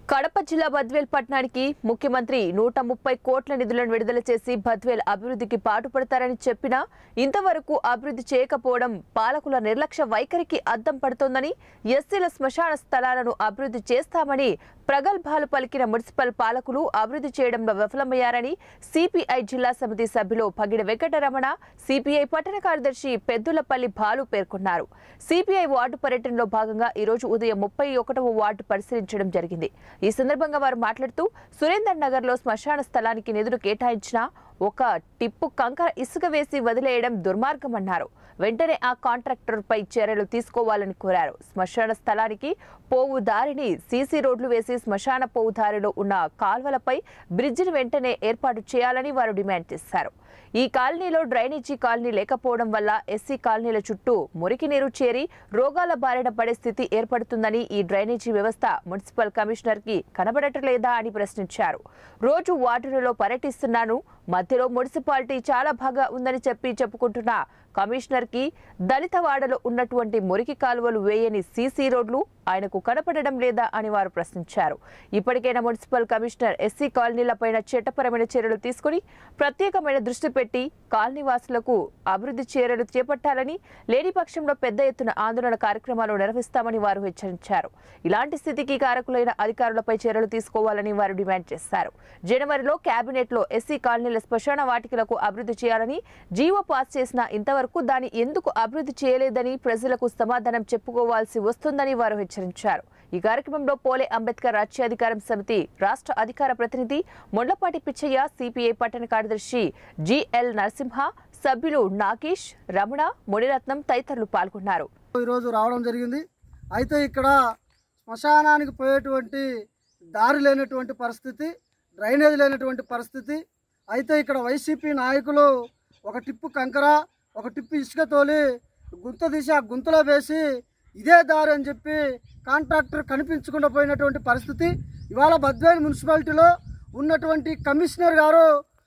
కడప జిల్లా బద్వేల్ పట్టణానికి ముఖ్యమంత్రి 130 కోట్ల నిధులను విడుదల చేసి బద్వేల్ అభివృద్ధికి పాటుపడతారని చెప్పినా ఇంతవరకు అభివృద్ధి చేయకపోవడం పాలకుల నిర్లక్ష్య వైఖరికి అద్దం పడుతోందని, ఎస్సీల శ్మశాన స్థలాలను అభివృద్ధి చేస్తామని ప్రగల్భాలు పలికిన మున్సిపల్ పాలకులు అభివృద్ధి చేయడంలో విఫలమయ్యారని సిపిఐ జిల్లా సమితి సభ్యులు పగిడ వెంకటరమణ, సిపిఐ పట్టణ కార్యదర్శి పెద్దులపల్లి బాలు పేర్కొన్నారు. సిపిఐ వార్డు పర్యటనలో భాగంగా ఈ రోజు ఉదయం 31వ వార్డు పరిశీలించడం జరిగింది. ఈ సందర్భంగా వారు మాట్లాడుతూ సురేందర్ నగర్ లో శ్మశాన స్థలానికి నిధులు కేటాయించిన ఒక టిప్పు కంకర ఇసుక వేసి వదిలేయడం దుర్మార్గమన్నారు. వెంటనే ఆ కాంట్రాక్టర్ పై చర్యలు తీసుకోవాలని కోరారు. శ్మశాన స్థలానికి పోవు దారిని సీసీ రోడ్లు వేసి శ్మశాన పోవు దారిలో ఉన్న కాల్వలపై బ్రిడ్జిని వెంటనే ఏర్పాటు చేయాలని వారు డిమాండ్ చేశారు. ఈ కాలనీలో డ్రైనేజీ కాలనీ లేకపోవడం వల్ల ఎస్సీ కాలనీల చుట్టూ మురికి నీరు చేరి రోగాల బారిన పడే స్థితి ఏర్పడుతుందని, ఈ డ్రైనేజీ వ్యవస్థ మున్సిపల్ కమిషనర్ కి కనబడటలేదా అని ప్రశ్నించారు. రోజు వార్డులలో పర్యటిస్తున్నాను, మధ్యలో మున్సిపాలిటీ చాలా బాగా ఉందని చెప్పుకుంటున్న కమిషనర్ కి దళిత వాడలో ఉన్నటువంటి మురికి కాలువలు వేయని సీసీ రోడ్లు ఆయనకు కనపడడం లేదా అని వారు ప్రశ్నించారు. ఇప్పటికైనా మున్సిపల్ కమిషనర్ ఎస్సీ కాలనీలపైన చట్టపరమైన చర్యలు తీసుకుని ప్రత్యేకమైన దృష్టి పెట్టి కాలనీ వాసులకు అభివృద్ధి చర్యలు చేపట్టాలని, లేని పక్షంలో పెద్ద ఎత్తున ఆందోళన కార్యక్రమాలు నిర్వహిస్తామని వారు హెచ్చరించారు. ఇలాంటి స్థితికి కారకులైన అధికారులపై చర్యలు తీసుకోవాలని వారు డిమాండ్ చేశారు. జనవరిలో కేబినెట్ లో ఎస్సీ కాలనీల శ్మశాన వాటికలకు అభివృద్ధి చేయాలని జీవో పాస్ చేసినా ఇంతవరకు దాన్ని ఎందుకు అభివృద్ధి చేయలేదని ప్రజలకు సమాధానం చెప్పుకోవాల్సి వస్తుందని వారు హెచ్చరించారు. ఈ కార్యక్రమంలో పోలే అంబేద్కర్ రాజ్యాధికారం సమితి రాష్ట్ర అధికార ప్రతినిధి మొండ్లపాటి పిచ్చయ్య, సిపిఐ పట్టణ కార్యదర్శి జిఎల్ నరసింహ, సభ్యులు నాగేష్, రమణ, మునిరత్నం తదితరులు పాల్గొన్నారు. ఈరోజు రావడం జరిగింది. అయితే ఇక్కడ శ్మశానానికి పోయేటువంటి దారి లేనటువంటి పరిస్థితి, డ్రైనేజ్ లేనటువంటి పరిస్థితి. అయితే ఇక్కడ వైసీపీ నాయకులు ఒక టిప్పు కంకర, ఒక టిప్పు ఇసుక తోలి గుంత తీసి ఆ గుంతలో వేసి ఇదే దారి అని చెప్పి కాంట్రాక్టర్ కనిపించకుండా పోయినటువంటి పరిస్థితి. ఇవాళ బద్వేల్ మున్సిపాలిటీలో ఉన్నటువంటి కమిషనర్ గారు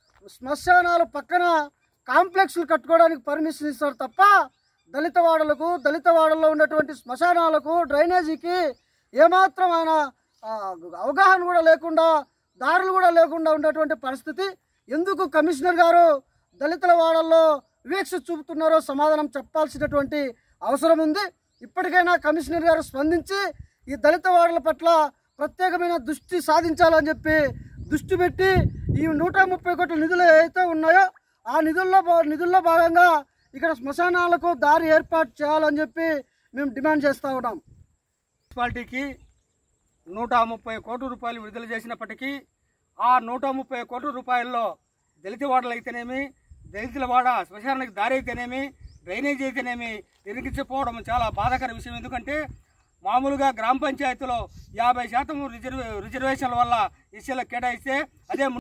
శ్మశానాల పక్కన కాంప్లెక్స్లు కట్టుకోవడానికి పర్మిషన్ ఇస్తారు తప్ప దళిత వాడల్లో ఉన్నటువంటి శ్మశానాలకు, డ్రైనేజీకి ఏమాత్రం ఆయన అవగాహన కూడా లేకుండా, దారులు కూడా లేకుండా ఉన్నటువంటి పరిస్థితి. ఎందుకు కమిషనర్ గారు దళితుల వాడల్లో వివక్ష చూపుతున్నారో సమాధానం చెప్పాల్సినటువంటి అవసరం ఉంది. ఇప్పటికైనా కమిషనర్ గారు స్పందించి ఈ దళిత వాడల పట్ల ప్రత్యేకమైన దృష్టి సాధించాలని చెప్పి దృష్టి పెట్టి ఈ 130 కోట్ల నిధులు ఏవైతే ఉన్నాయో ఆ నిధుల్లో భాగంగా ఇక్కడ శ్మశానాలకు దారి ఏర్పాటు చేయాలని చెప్పి మేము డిమాండ్ చేస్తూ ఉన్నాం. మున్సిపాలిటీకి 130 కోట్ల రూపాయలు విడుదల చేసినప్పటికీ ఆ 130 కోట్ల రూపాయల్లో దళిత వాడలు అయితేనేమి, దళితుల వాడ శ్మశానానికి దారి అయితేనేమి, డ్రైనేజీ అయితేనేమి నిర్మించకపోవడం చాలా బాధాకర విషయం. ఎందుకంటే మామూలుగా గ్రామ పంచాయతీలో 50% రిజర్వేషన్ల వల్ల ఎస్సీలకు కేటాయిస్తే అదే